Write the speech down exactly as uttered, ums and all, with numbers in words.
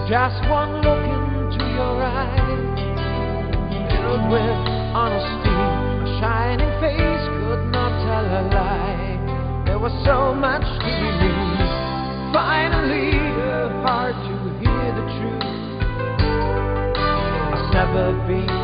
Just one look into your eyes, filled with honesty. A shining face could not tell a lie. There was so much to believe. Finally, a heart to hear the truth. I've never been